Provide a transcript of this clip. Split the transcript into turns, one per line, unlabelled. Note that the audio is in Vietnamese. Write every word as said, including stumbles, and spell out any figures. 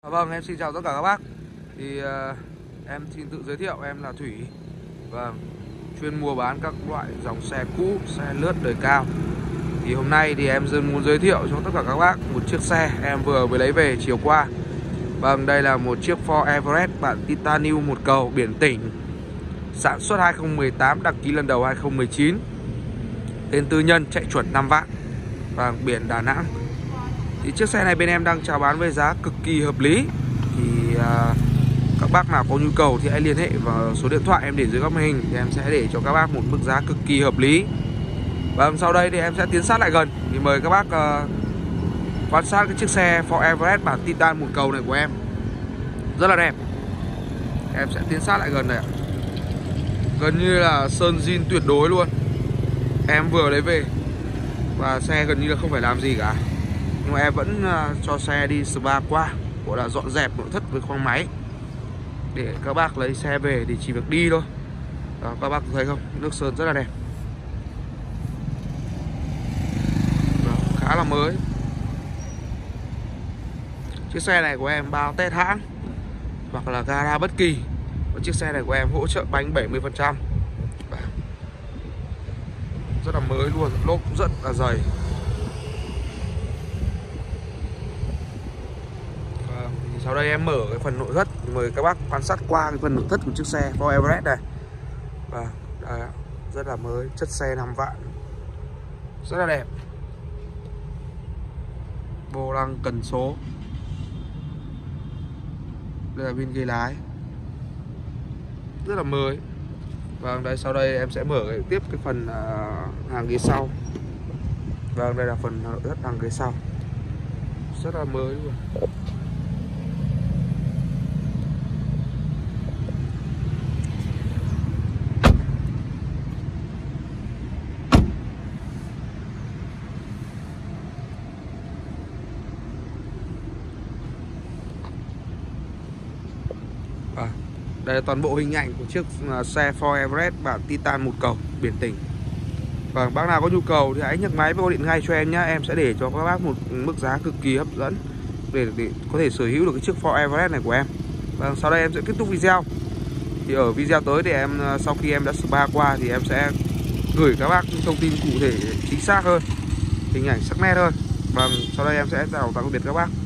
Vâng, em xin chào tất cả các bác. Thì uh, em xin tự giới thiệu, em là Thủy. Vâng, chuyên mua bán các loại dòng xe cũ, xe lướt đời cao. Thì hôm nay thì em muốn giới thiệu cho tất cả các bác một chiếc xe em vừa mới lấy về chiều qua. Vâng, đây là một chiếc Ford Everest bản Titanium một cầu biển tỉnh, sản xuất hai không một tám, đăng ký lần đầu hai không một chín, tên tư nhân, chạy chuẩn năm vạn. Vâng, biển Đà Nẵng. Thì chiếc xe này bên em đang chào bán với giá cực kỳ hợp lý. Thì à, các bác nào có nhu cầu thì hãy liên hệ vào số điện thoại em để dưới góc màn hình, thì em sẽ để cho các bác một mức giá cực kỳ hợp lý. Và sau đây thì em sẽ tiến sát lại gần. Thì mời các bác uh, quan sát cái chiếc xe Ford Everest bản Titan một cầu này của em. Rất là đẹp. Em sẽ tiến sát lại gần này ạ. Gần như là sơn zin tuyệt đối luôn. Em vừa lấy về và xe gần như là không phải làm gì cả, nhưng mà em vẫn uh, cho xe đi spa qua, gọi là dọn dẹp nội thất với khoang máy để các bác lấy xe về thì chỉ việc đi thôi. Đó, các bác thấy không, nước sơn rất là đẹp. Đó, khá là mới. Chiếc xe này của em bao Tết hãng hoặc là gara bất kỳ. Và chiếc xe này của em hỗ trợ bánh bảy mươi phần trăm. Rất là mới luôn, lốp cũng rất là dày. Và sau đây em mở cái phần nội thất, mời các bác quan sát qua cái phần nội thất của chiếc xe Ford Everest này. Và đây, rất là mới, chất xe năm vạn, rất là đẹp. Vô lăng cần số. Đây là bên ghế lái, rất là mới. Vâng, đây sau đây em sẽ mở cái, tiếp cái phần uh, hàng ghế sau. Vâng, đây là phần nội thất hàng ghế sau, rất là mới luôn. À, đây là toàn bộ hình ảnh của chiếc uh, xe Ford Everest bản Titan một cầu biển tỉnh. Và bác nào có nhu cầu thì hãy nhấc máy và gọi điện ngay cho em nhé. Em sẽ để cho các bác một mức giá cực kỳ hấp dẫn để, để có thể sở hữu được cái chiếc Ford Everest này của em. Và sau đây em sẽ kết thúc video. Thì ở video tới thì em, sau khi em đã spa qua thì em sẽ gửi các bác những thông tin cụ thể chính xác hơn, hình ảnh sắc nét hơn. Và sau đây em sẽ chào tạm biệt các bác.